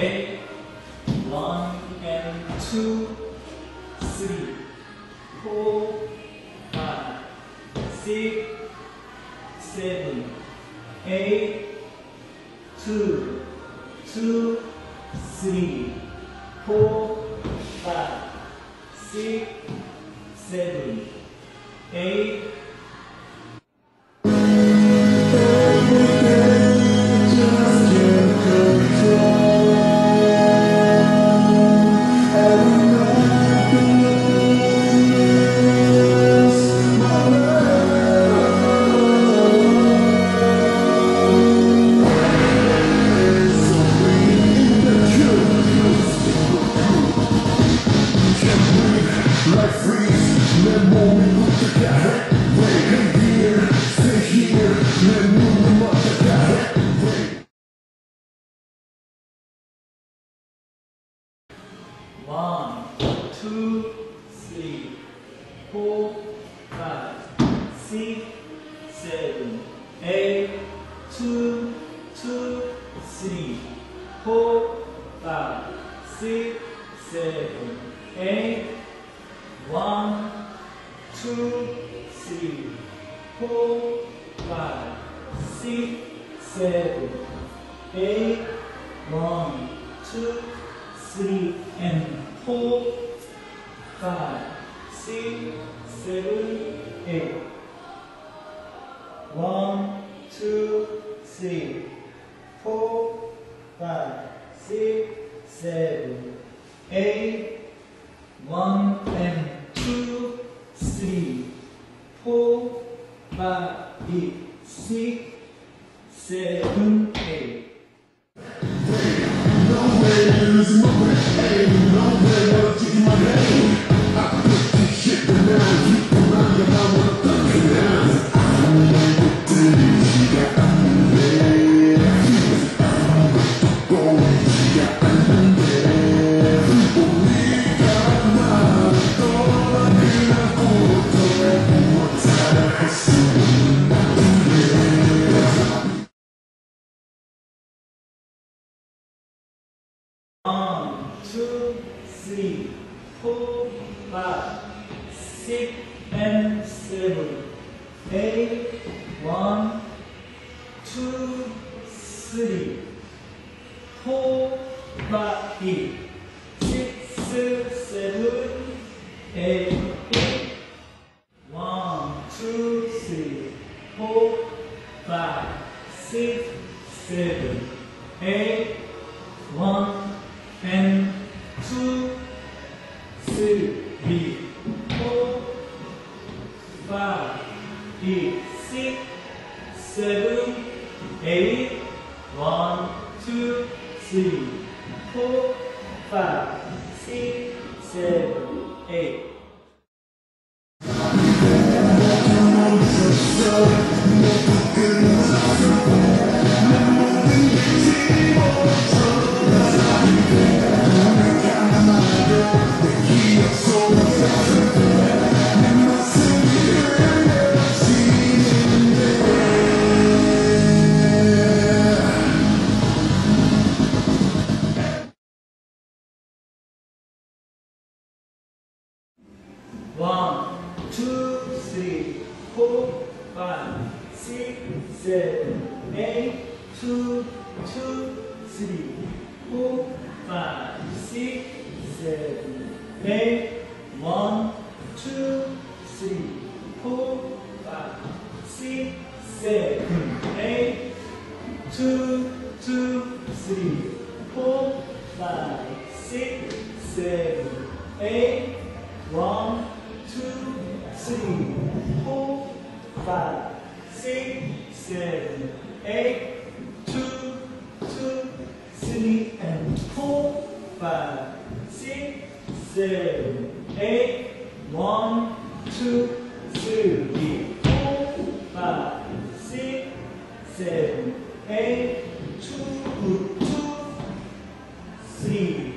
8, 1 and 2, 3, 4, 5, 6, 7, 8, 2, 2, 3, 4, 5, 6, 7, 8. Like freeze, let moment look at that. Wait, here, stay here, let me look at that. Wait. 1, 2, 3, 4, 5, 6, 7, 8, 2, 2, 3, 4, 5, 6, 7, 8. 1, 2, 3, 4, 5, 6, 7, 8. 1, 2, 3, and 4, 5, 6, 7, 8. 1, 2, 3, 4, 5, 6, 7, 8. 1 and 2, 3, 4, 5, 6, 7, 8. One, two, three, 4, 5, 6, and 7, 8. 1, 2, 3, 4, 5, 6, 7, 8. 1, 2, 3, 4, 5, 6, 7, 8. 1 and 2, 3, 4, 5, 6, 7, 8. 1, 2, 3, 4, 5, 6, 7, 8. One, two, three, 4, 5, 6, 7, 8. 2, 2, 3, 4, 5, 6, 7, 8. 1, 2, 3, 4, 5, 6, 7, 8. 2, 2, 3, 4, 5, 6, 7, 8. 1, 2, 3, 4, 5, 6, 7, 8. 2, 2, 3, and 4, 5, 6, 7, 8. 1, 2, 3, 4, 5, 6, 7, 8. 2, 2, 3.